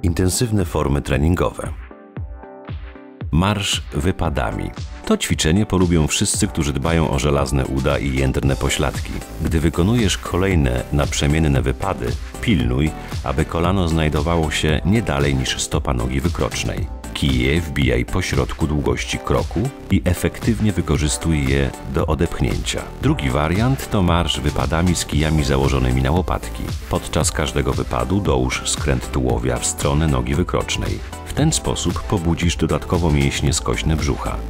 Intensywne formy treningowe. Marsz wypadami. To ćwiczenie polubią wszyscy, którzy dbają o żelazne uda i jędrne pośladki. Gdy wykonujesz kolejne naprzemienne wypady, pilnuj, aby kolano znajdowało się nie dalej niż stopa nogi wykrocznej. Kije wbijaj po środku długości kroku i efektywnie wykorzystuj je do odepchnięcia. Drugi wariant to marsz wypadami z kijami założonymi na łopatki. Podczas każdego wypadu dołóż skręt tułowia w stronę nogi wykrocznej. W ten sposób pobudzisz dodatkowo mięśnie skośne brzucha.